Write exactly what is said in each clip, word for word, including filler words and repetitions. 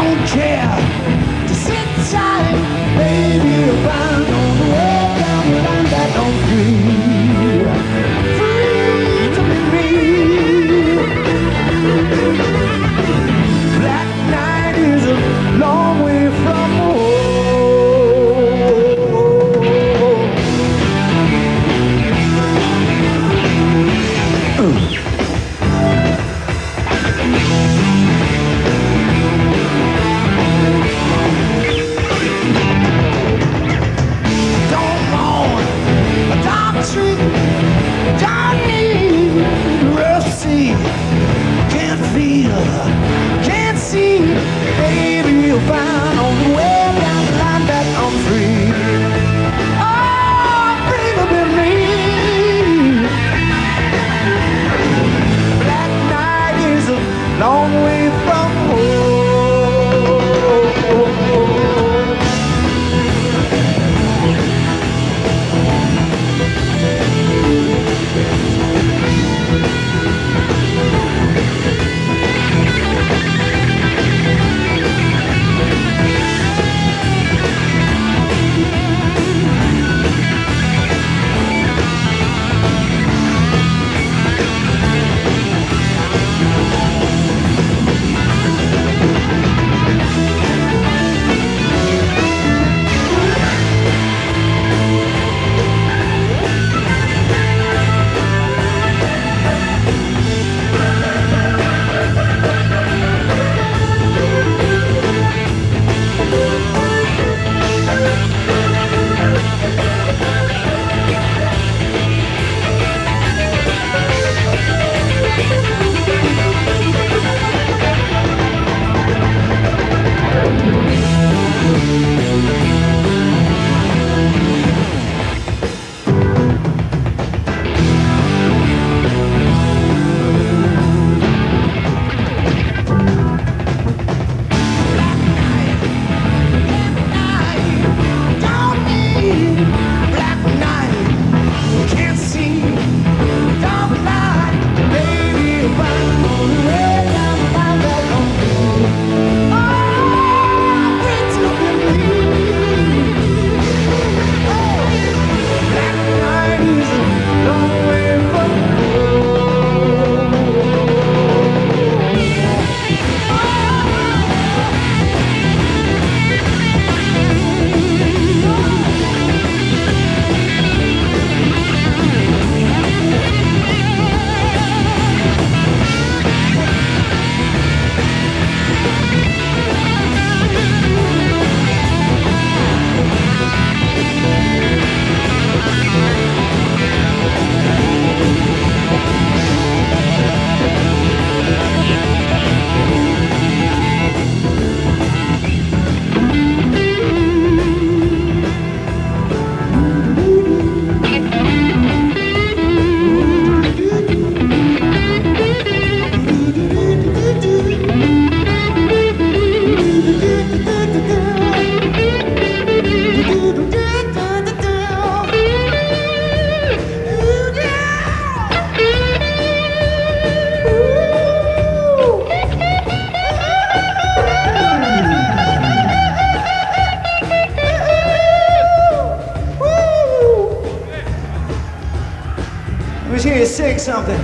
don't care to sit tight, baby. If I'm on the way down the line that I'm free, free to be free. Black night is a long way from home. Let's hear you sing something.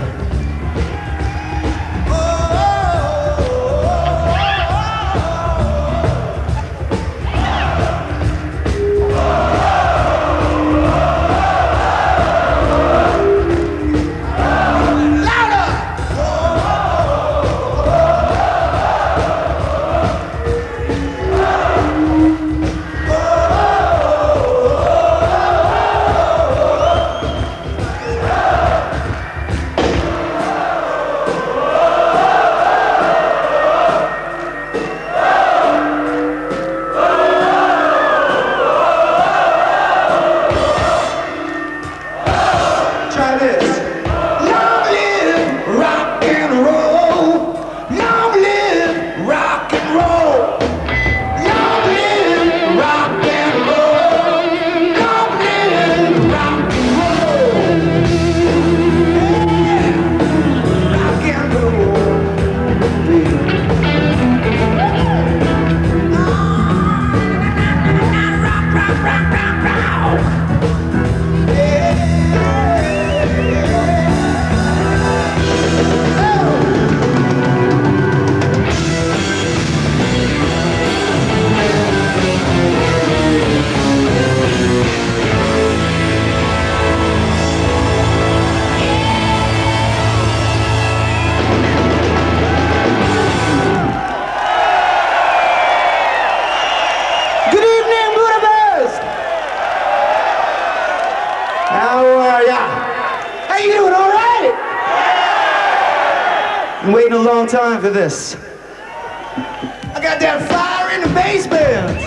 time for this. I got that fire in the basement.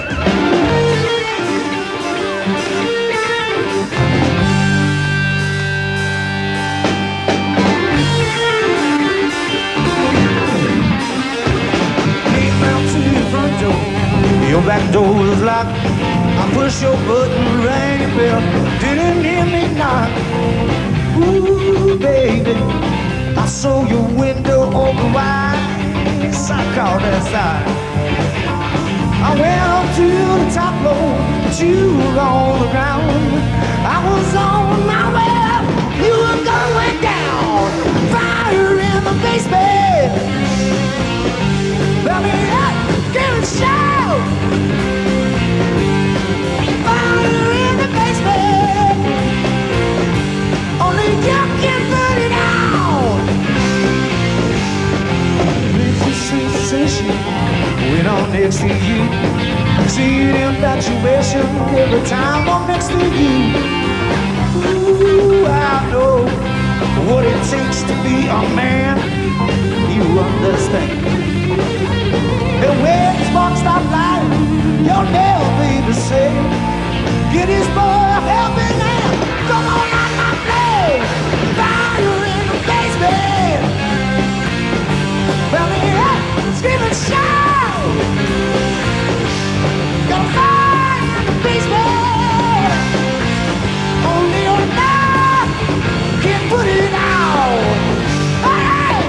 Came out to your front door. Your back door was locked. I pushed your button, rang your bell. Didn't hear me knock. Ooh, baby, I saw your window open wide. So I called outside. I went up to the top floor, but you were on the ground. I was on my way up, you were going down. Fire in the basement. Let me up, give it a shout. Fire in the basement. Only you can put it out. Sensation when I'm next to you. See the infatuation every time I'm next to you. Ooh, I know what it takes to be a man. You understand. And when the sparks stop lighting, you'll never be the same. Get this boy a helping hand. Come on, light my flame. Fire in the basement. Well, yeah, scream and shout. Got a fire in the basement. Only your love can put it out. Hey!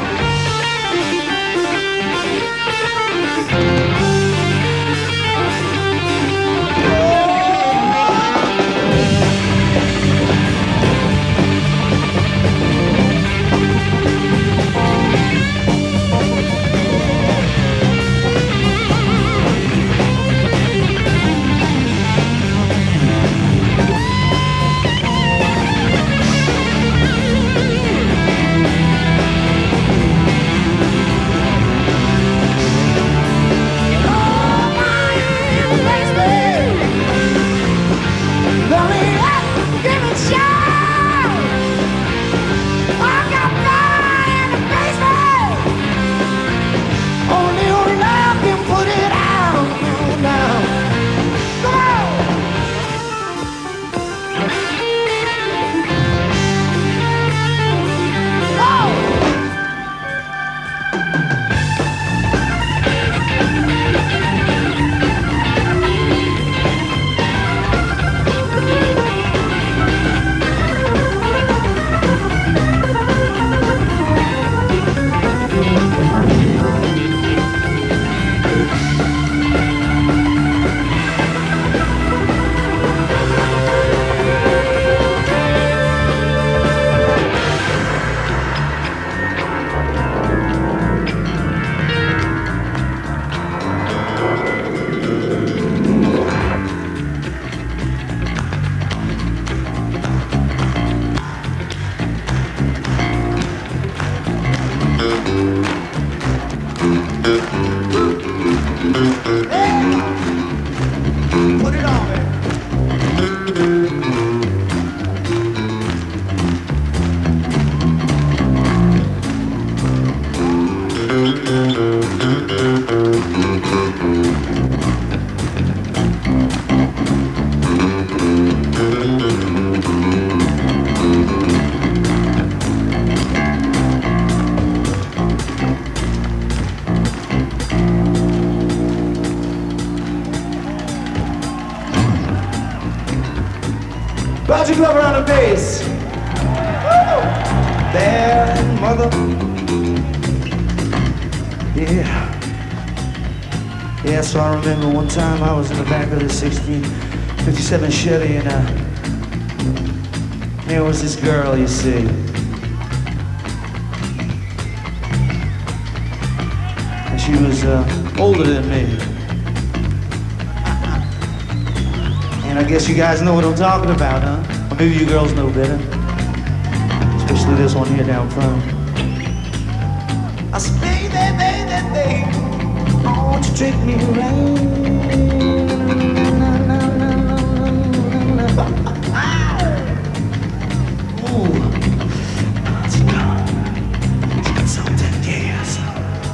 Roger Glover on the bass. Woo! Bad mother. Yeah. Yeah, so I remember one time I was in the back of the sixteen fifty-seven Chevy and uh, there was this girl, you see. And she was uh, older than me. And I guess you guys know what I'm talking about, huh? Or maybe you girls know better. Especially this one here down front. I said, baby, baby, baby, I want you to take me around. Ooh, it's got, it's got something, yes.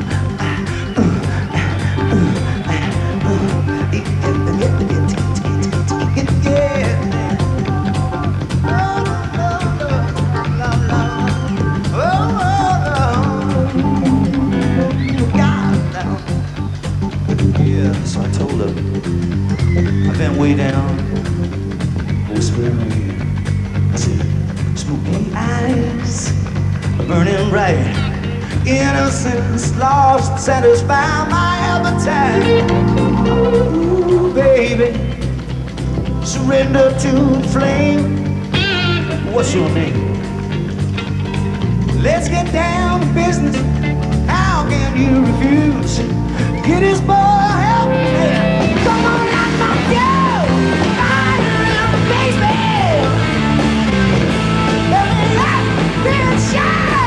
So I told her, I've been way down, whispering in her ear. I said, smoky eyes, burning bright, innocence lost, satisfy my appetite. Ooh, baby, surrender to the flame. What's your name? Let's get down to business. How can you refuse? Get his boy help me. Come on out, my girl. Fire in the basement. Let me out, real show.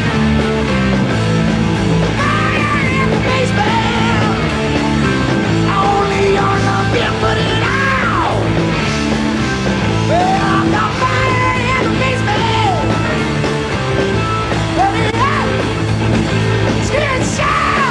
Fire in the basement. Only your love can put it out. Well, I've got fire in the basement. Let me out, real show.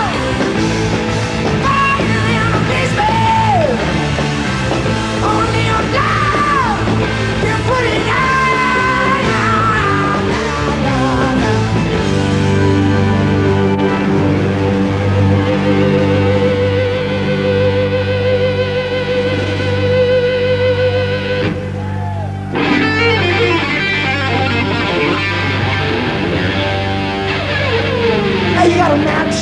Hey, you got a match?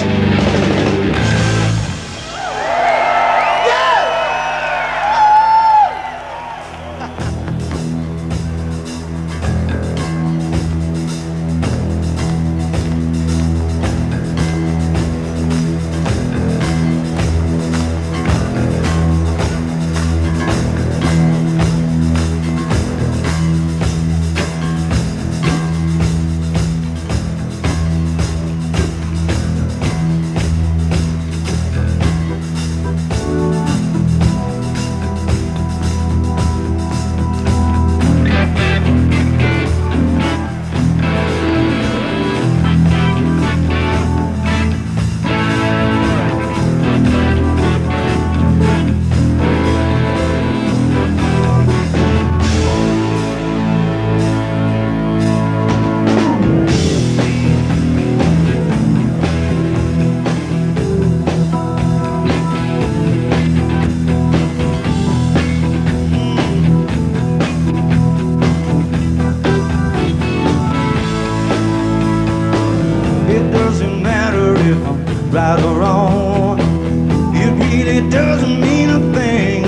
Right or wrong, it really doesn't mean a thing.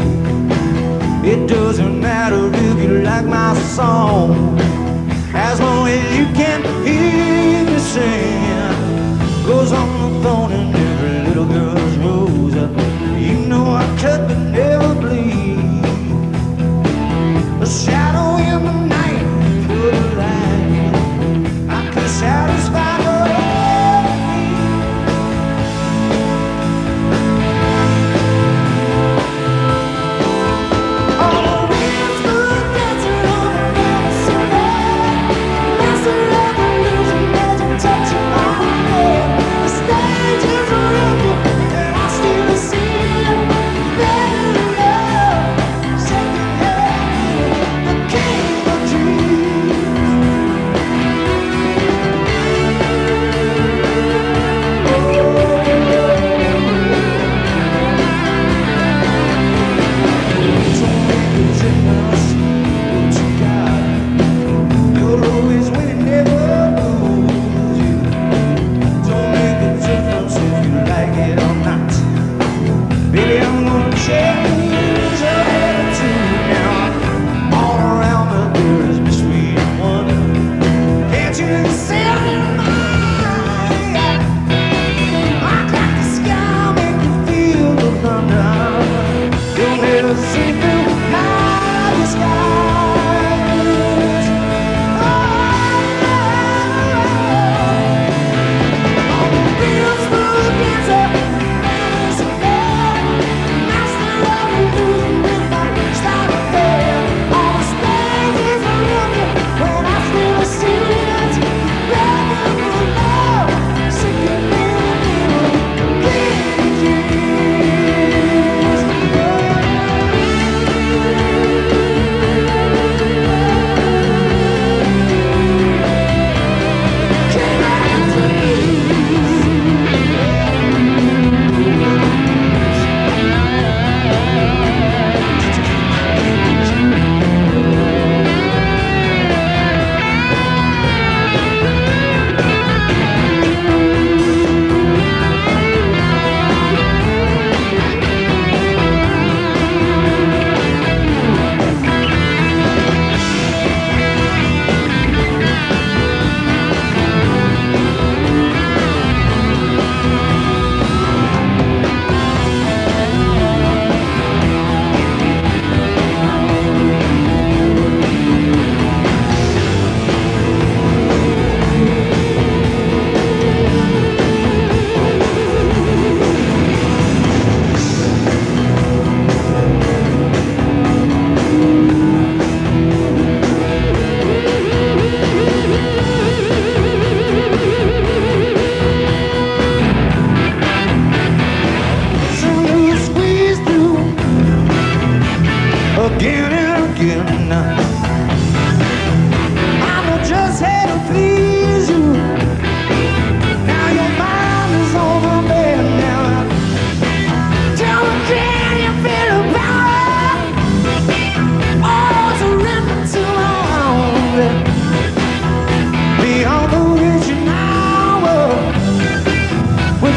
It doesn't matter if you like my song, as long as you can hear me sing. Goes on the phone and every little girl's rose. You know I cut but never bleed. A shadow in the night, put a light. I can satisfy the touch on me. The stage is a river.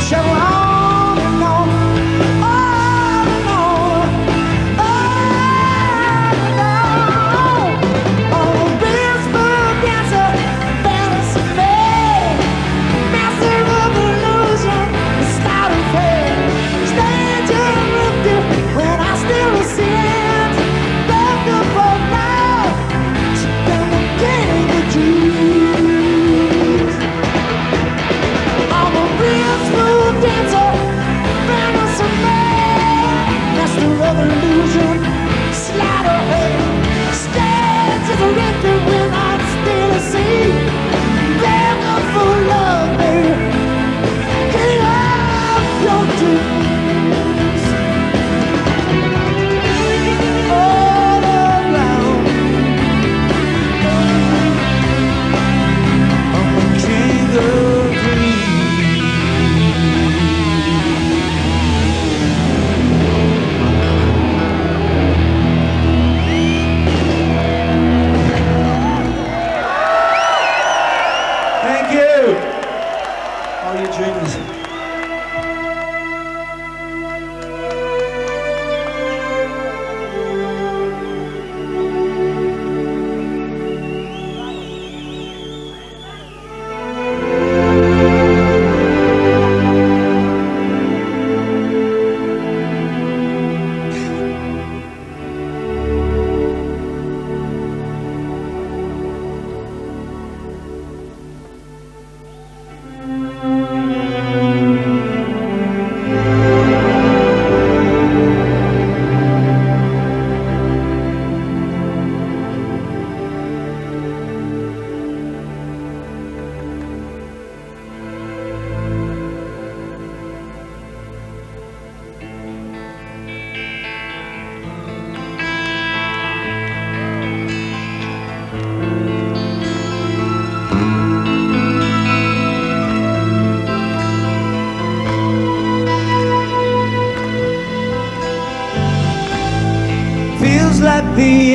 At the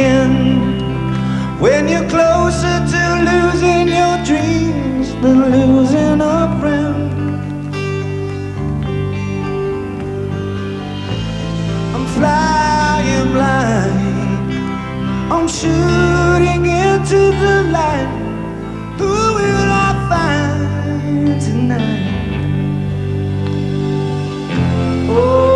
end, when you're closer to losing your dreams than losing a friend. I'm flying blind, I'm shooting into the light. Who will I find tonight? Oh,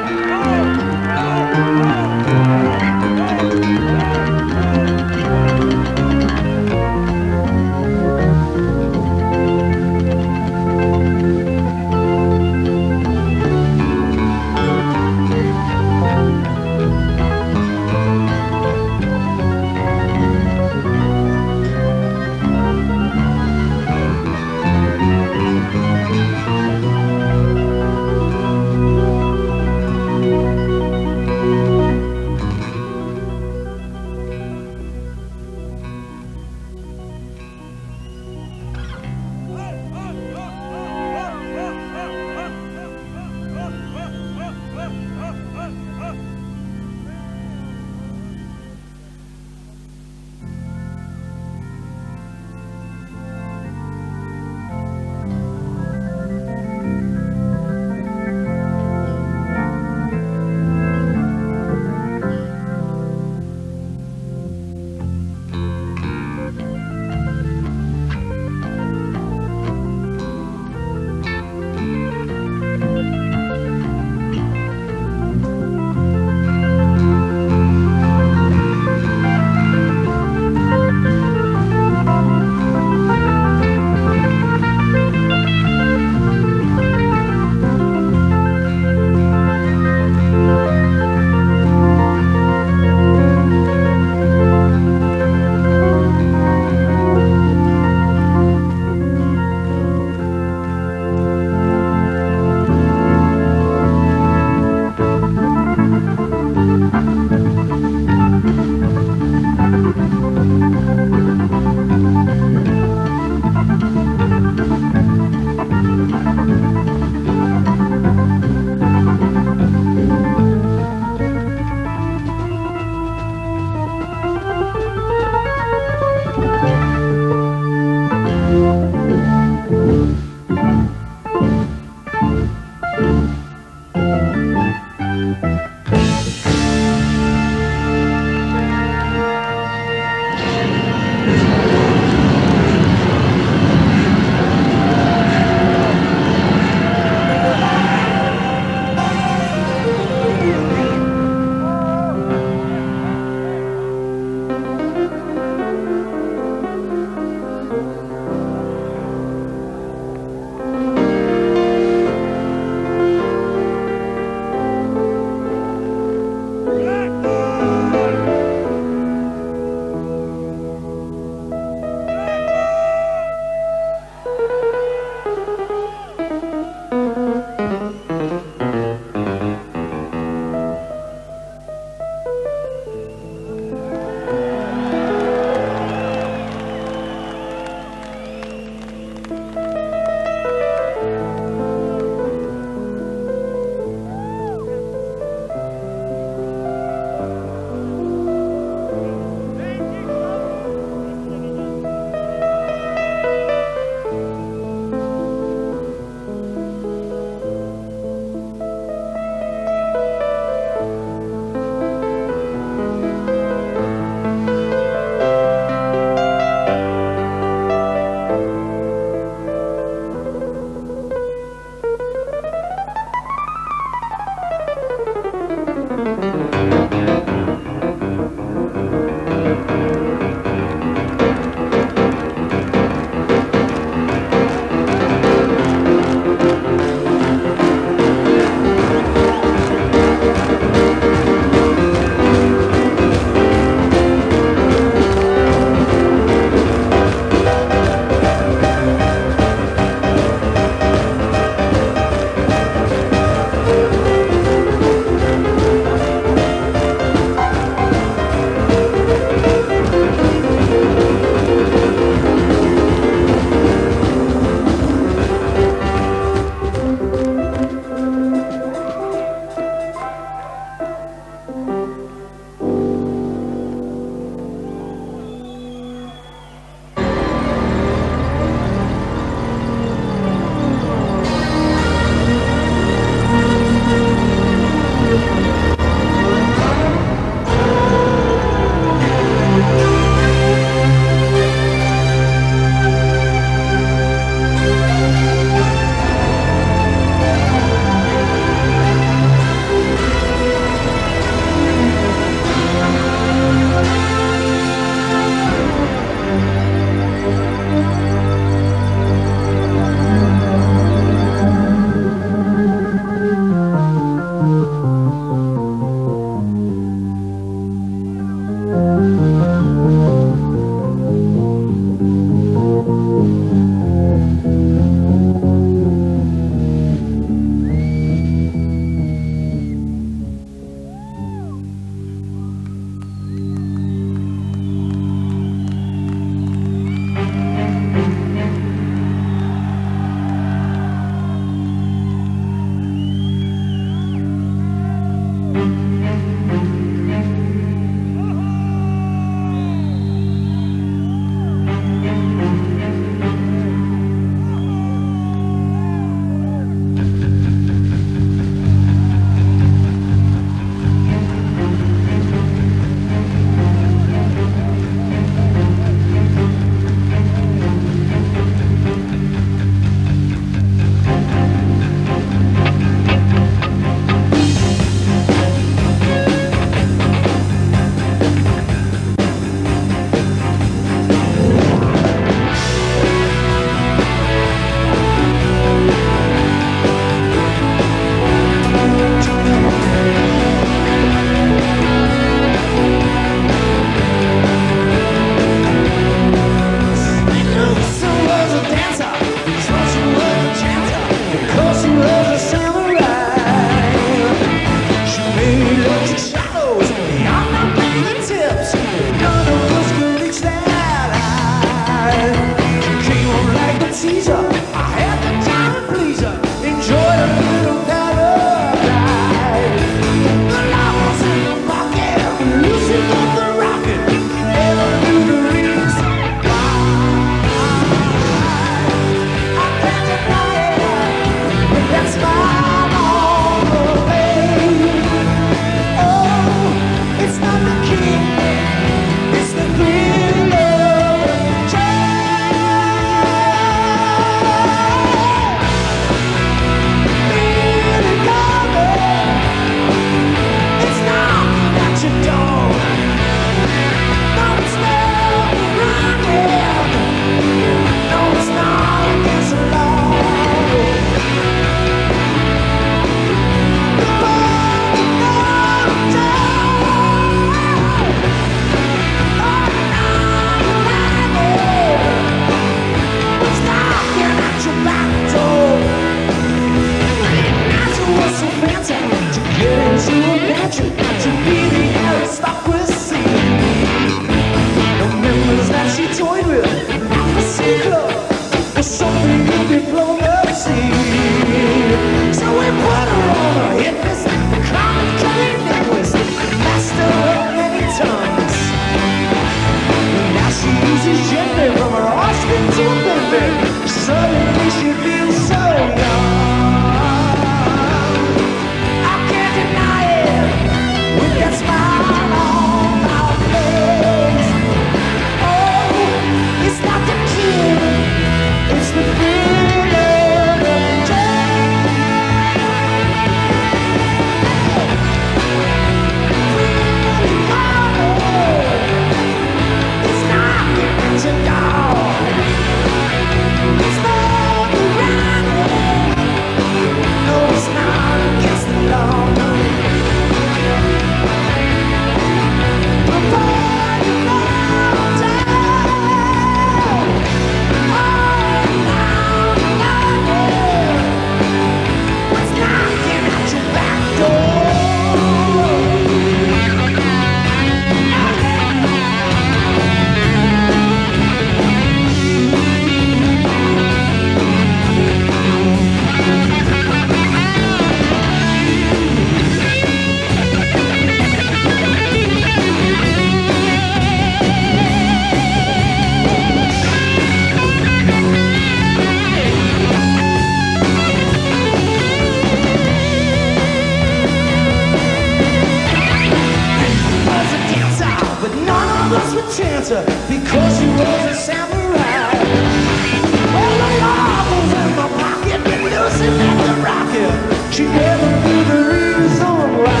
uh, because she was a samurai. Well, the law was in my pocket, and Lucy let the rocket. She never knew the reason why.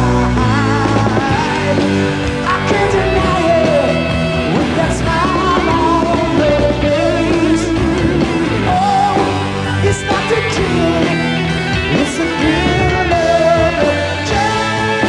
I can't deny it with that smile on her face. Oh, it's not the kill, it's the thrill of the chase.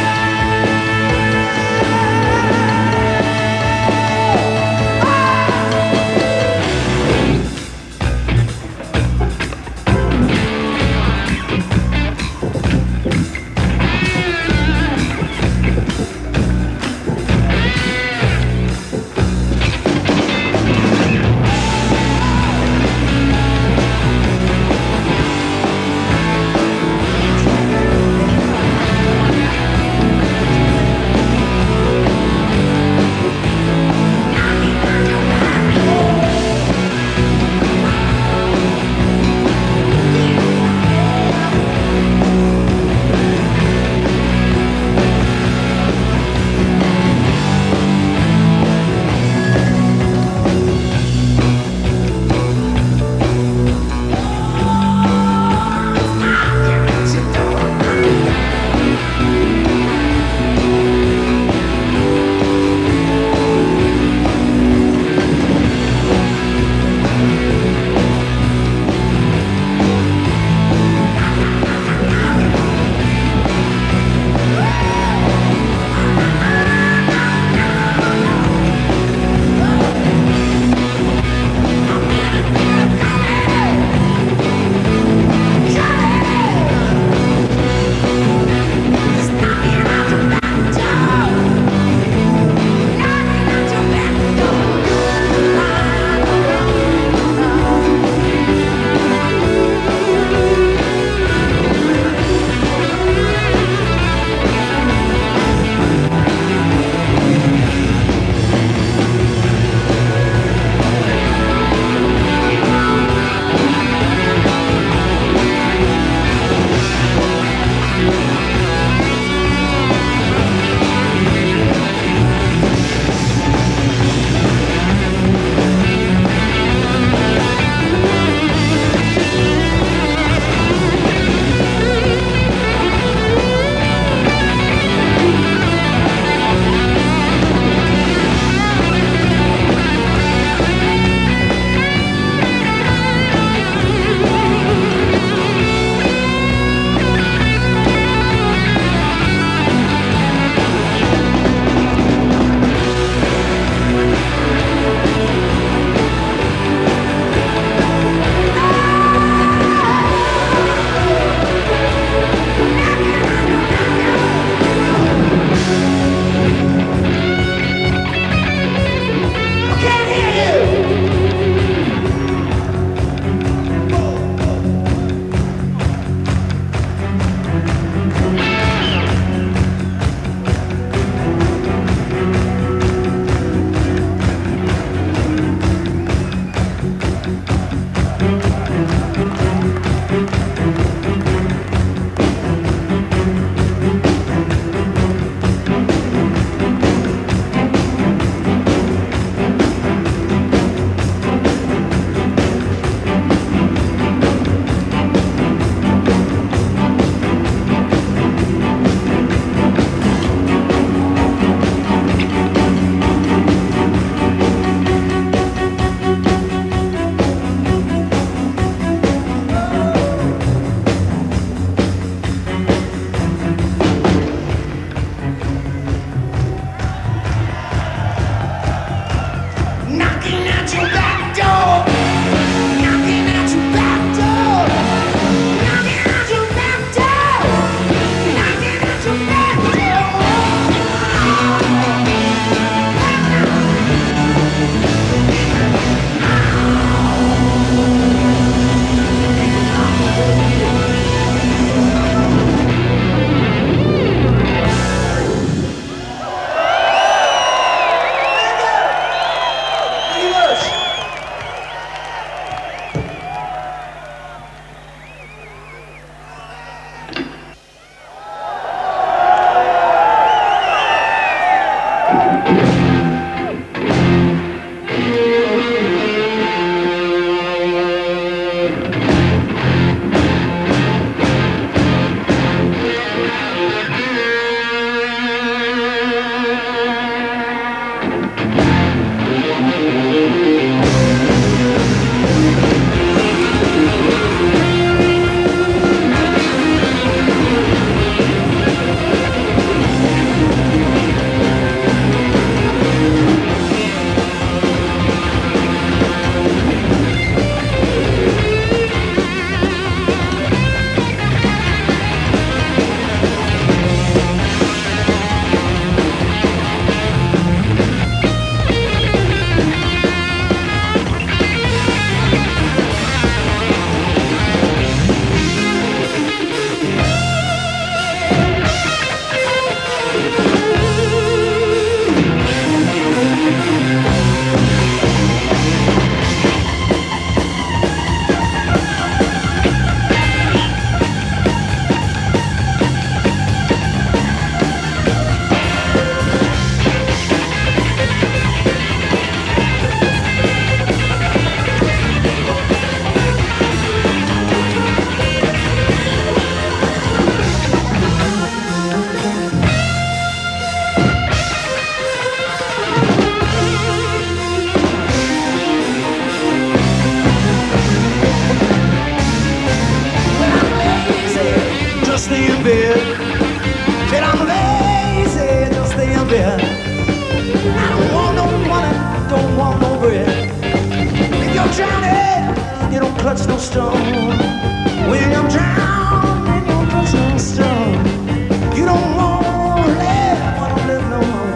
bed. Said I'm lazy, just stay in bed. I don't want no money, don't want no bread. If you're drowning, you don't clutch no stone. When I'm drowning, you don't clutch no stone. You don't want to live, want to live no more.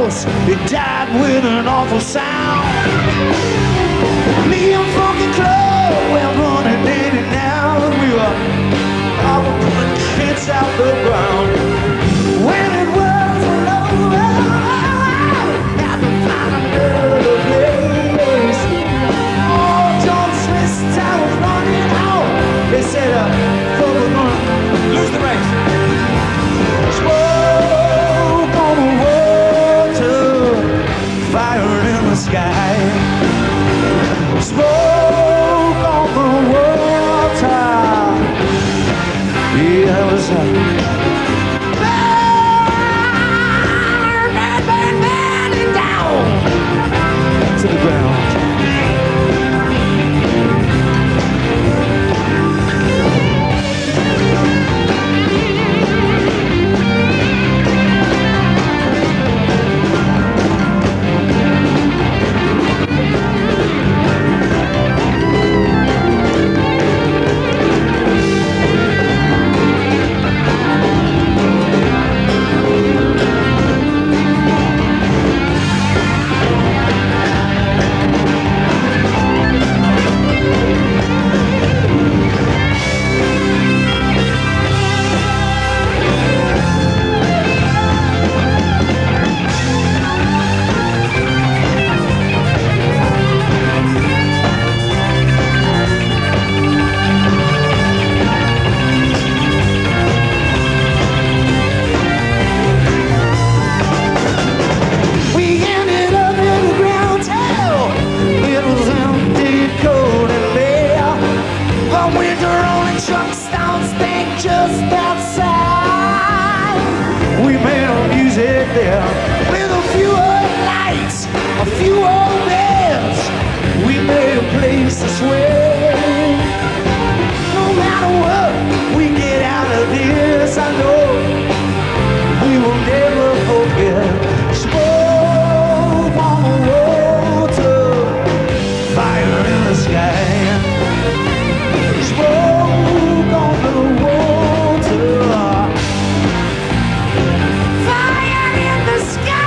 house, it died with an awful sound. Me and Funky Club, we're running in and out. We were all pulling kids out the ground. When it was all over, had to find another place. Oh, John Smith's town was running out. They said, uh, "Fuck, we're gonna lose the race." Smoke on the water, fire in the sky. Smoke on the water. Yeah, it was a burn, burn, burn, burning down to the ground. Just outside, we made our music there with a few old lights, a few old beds. We made a place to swim. No matter what, we get out of this. I know we will never forget. Smoke on the water, fire in the sky. Smoke on the water, fire in the sky.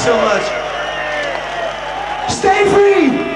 so much. Stay free!